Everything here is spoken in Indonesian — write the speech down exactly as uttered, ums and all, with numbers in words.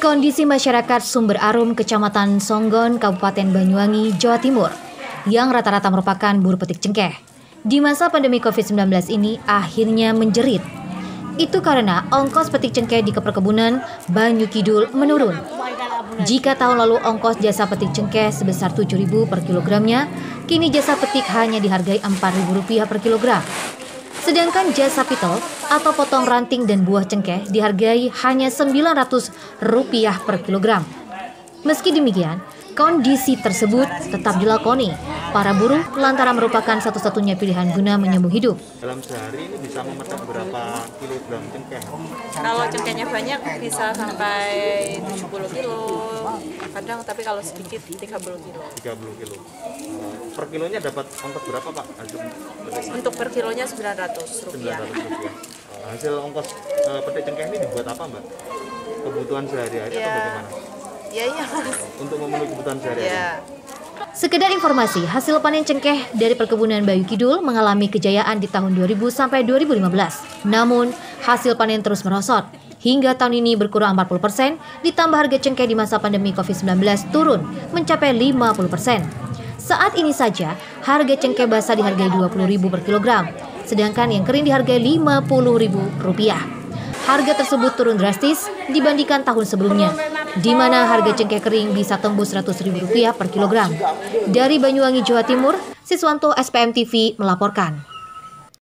Kondisi masyarakat Sumber Arum, Kecamatan Songgon, Kabupaten Banyuwangi, Jawa Timur, yang rata-rata merupakan buruh petik cengkeh, di masa pandemi covid sembilan belas ini akhirnya menjerit. Itu karena ongkos petik cengkeh di perkebunan Banyu Kidul menurun. Jika tahun lalu ongkos jasa petik cengkeh sebesar tujuh ribu rupiah per kilogramnya, kini jasa petik hanya dihargai empat ribu rupiah per kilogram. Sedangkan jasa pitol atau potong ranting dan buah cengkeh dihargai hanya sembilan ratus rupiah per kilogram. Meski demikian, kondisi tersebut tetap dilakoni para buruh lantaran merupakan satu-satunya pilihan guna menyambung hidup. Dalam sehari ini bisa memetik berapa kilogram cengkeh? Kalau cengkehnya banyak bisa sampai tujuh puluh kilo, kadang tapi kalau sedikit tiga puluh kilo. tiga puluh kilo. Per kilonya dapat ongkos berapa, Pak? Untuk per kilonya sembilan ratus rupiah. sembilan ratus rupiah. Hasil ongkos uh, petik cengkeh ini dibuat apa, Mbak? Kebutuhan sehari-hari ya. Atau bagaimana? Ya, iya, Mas. Untuk memenuhi kebutuhan sehari-hari. Ya. Sekedar informasi, hasil panen cengkeh dari perkebunan Banyu Kidul mengalami kejayaan di tahun dua ribu sampai dua ribu lima belas. Namun, hasil panen terus merosot. Hingga tahun ini berkurang empat puluh persen, ditambah harga cengkeh di masa pandemi covid sembilan belas turun mencapai lima puluh persen. Saat ini saja, harga cengkeh basah dihargai dua puluh ribu rupiah per kilogram, sedangkan yang kering dihargai lima puluh ribu rupiah. Harga tersebut turun drastis dibandingkan tahun sebelumnya, di mana harga cengkeh kering bisa tembus seratus ribu rupiah per kilogram. Dari Banyuwangi, Jawa Timur, Siswanto S P M T V melaporkan.